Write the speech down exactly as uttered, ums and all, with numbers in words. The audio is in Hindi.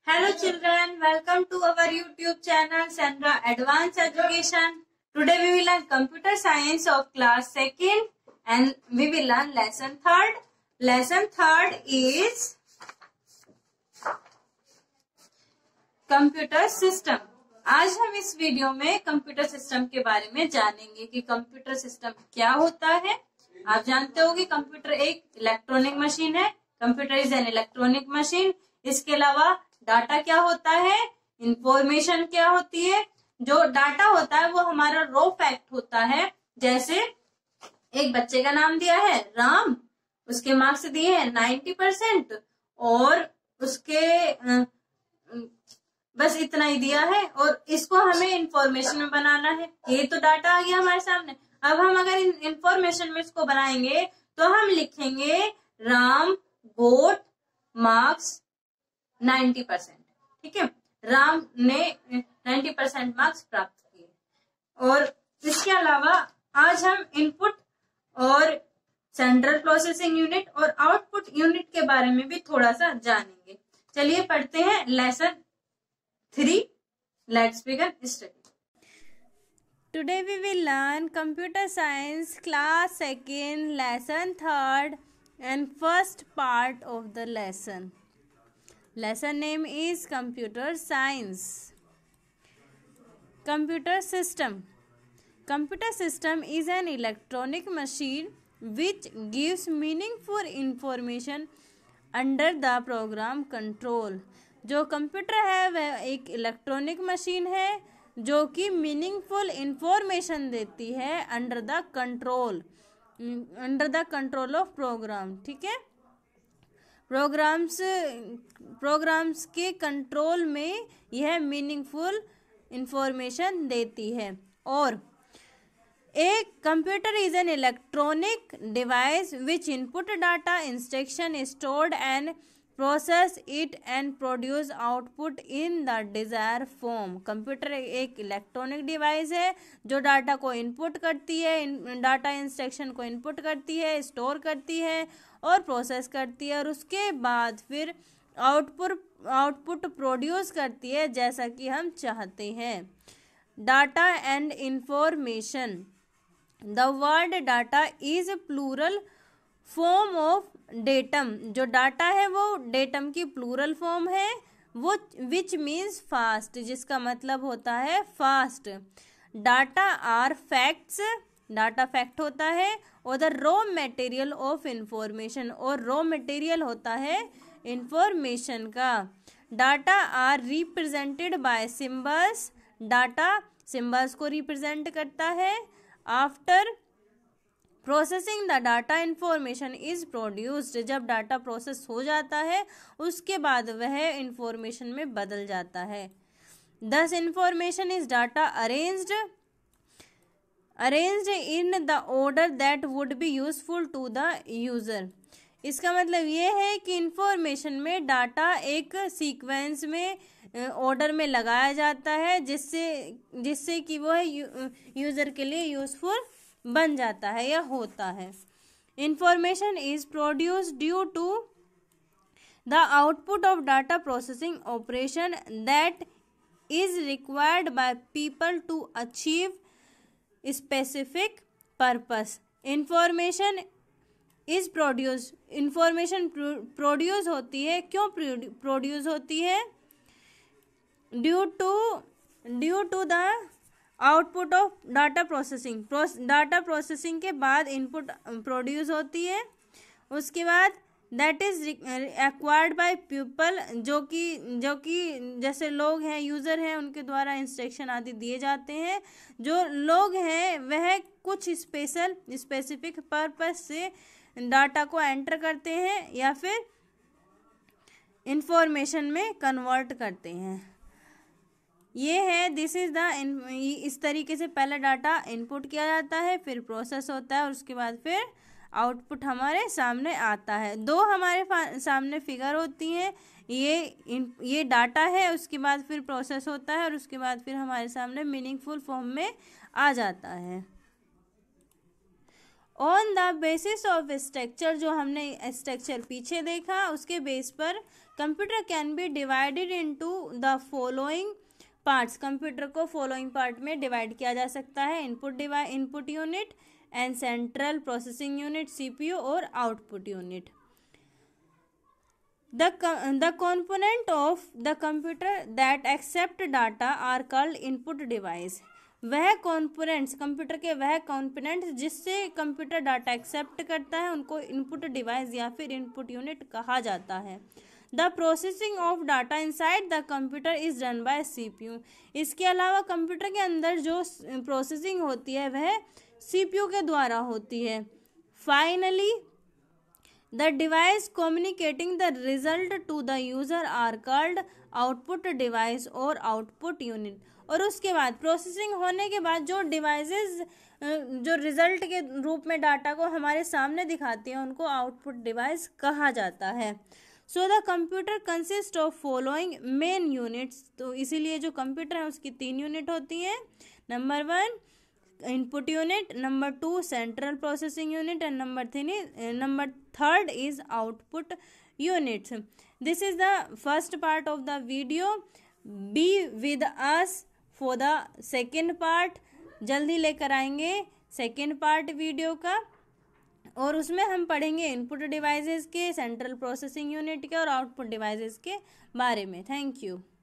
Hello children, welcome to our YouTube channel Sandra Advanced Education. Today we will learn computer science of class second and we will learn lesson third. Lesson third is computer system. आज हम इस वीडियो में कंप्यूटर सिस्टम के बारे में जानेंगे कि कंप्यूटर सिस्टम क्या होता है। आप जानते हो कि कंप्यूटर एक इलेक्ट्रॉनिक मशीन है। Computer is an electronic machine. इसके अलावा डाटा क्या होता है, इंफॉर्मेशन क्या होती है। जो डाटा होता है वो हमारा रॉ फैक्ट होता है। जैसे एक बच्चे का नाम दिया है राम, उसके मार्क्स दिए हैं नाइन्टी परसेंट और उसके बस इतना ही दिया है और इसको हमें इंफॉर्मेशन में बनाना है। ये तो डाटा आ गया हमारे सामने। अब हम अगर इंफॉर्मेशन में इसको बनाएंगे तो हम लिखेंगे Ram got marks ninety percent. ठीक है, राम ने नाइन्टी परसेंट मार्क्स प्राप्त किए। और इसके अलावा आज हम इनपुट और सेंट्रल प्रोसेसिंग यूनिट और आउटपुट यूनिट के बारे में भी थोड़ा सा जानेंगे। चलिए पढ़ते हैं lesson three. Let's begin study. Today we will learn computer science class second lesson third and first part of the lesson. Lesson name is computer science. Computer system. Computer system is an electronic machine which gives meaningful information under the program control. जो कंप्यूटर है वह एक इलेक्ट्रॉनिक मशीन है जो कि मीनिंगफुल इंफॉर्मेशन देती है under the control under the control of program. ठीक है, प्रोग्राम्स प्रोग्राम्स के कंट्रोल में यह मीनिंगफुल इंफॉर्मेशन देती है। और एक computer is an electronic device which input data instruction stored and process it and produce output in the desire form. Computer एक इलेक्ट्रॉनिक डिवाइस है जो डाटा को इनपुट करती है, डाटा इंस्ट्रक्शन को इनपुट करती है, स्टोर करती है और प्रोसेस करती है और उसके बाद फिर आउटपुट आउटपुट प्रोड्यूस करती है जैसा कि हम चाहते हैं। Data and information. The word data is plural form of datum. जो डाटा है वो डेटम की प्लूरल फॉर्म है, वो विच मीन्स फास्ट, जिसका मतलब होता है fast. Data are facts. Data fact होता है और the raw material of information, और रॉ मटेरियल होता है इंफॉर्मेशन का। Data are represented by symbols. Data symbols को रिप्रेजेंट करता है। After processing the data information is produced. जब डाटा प्रोसेस हो जाता है उसके बाद वह इंफॉर्मेशन में बदल जाता है। Thus information is data arranged arranged in the order that would be useful to the user. इसका मतलब ये है कि इंफॉर्मेशन में डाटा एक सीक्वेंस में ऑर्डर में लगाया जाता है जिससे जिससे कि वह यूजर के लिए यूजफुल बन जाता है या होता है। Information is produce due to the output of data processing operation that is required by people to achieve specific purpose. Information is produce information produce होती है। क्यों प्रोड्यूस होती है? Due to due to the output of data processing. Data processing के बाद इनपुट प्रोड्यूस होती है। उसके बाद that is acquired by people, जो कि जो कि जैसे लोग हैं, यूज़र हैं, उनके द्वारा इंस्ट्रक्शन आदि दिए जाते हैं। जो लोग हैं वह कुछ स्पेशल स्पेसिफिक पर्पस से डाटा को एंटर करते हैं या फिर इंफॉर्मेशन में कन्वर्ट करते हैं। ये है दिस इज द इस तरीके से पहले डाटा इनपुट किया जाता है, फिर प्रोसेस होता है और उसके बाद फिर आउटपुट हमारे सामने आता है। दो हमारे सामने फिगर होती हैं, ये ये डाटा है, उसके बाद फिर प्रोसेस होता है और उसके बाद फिर हमारे सामने मीनिंगफुल फॉर्म में आ जाता है। On the basis of structure, जो हमने स्ट्रक्चर पीछे देखा उसके बेस पर computer can be divided into the following parts. Computer को फॉलोइंग पार्ट में डिवाइड किया जा सकता है, input device input unit and central processing unit CPU और output unit. The, the component of the computer that accept data are called input device। वह components कंप्यूटर के वह components जिससे कंप्यूटर डाटा एक्सेप्ट करता है उनको इनपुट डिवाइस या फिर इनपुट यूनिट कहा जाता है। The processing of data inside the computer is done by CPU. इसके अलावा कंप्यूटर के अंदर जो प्रोसेसिंग होती है वह सीपीयू के द्वारा होती है। Finally the device communicating the result to the user are called output device और output unit। और उसके बाद प्रोसेसिंग होने के बाद जो डिवाइसेस जो रिजल्ट के रूप में डाटा को हमारे सामने दिखाती हैं उनको आउटपुट डिवाइस कहा जाता है। So the computer consist of following main units. तो इसीलिए जो कंप्यूटर है उसकी तीन यूनिट होती हैं। Number one input unit, number two central processing unit, and number three uh, number third is output units. This is the first part of the video. Be with us for the second part। जल्दी लेकर आएंगे सेकेंड पार्ट वीडियो का और उसमें हम पढ़ेंगे इनपुट डिवाइसेस के, सेंट्रल प्रोसेसिंग यूनिट के और आउटपुट डिवाइसेस के बारे में। Thank you.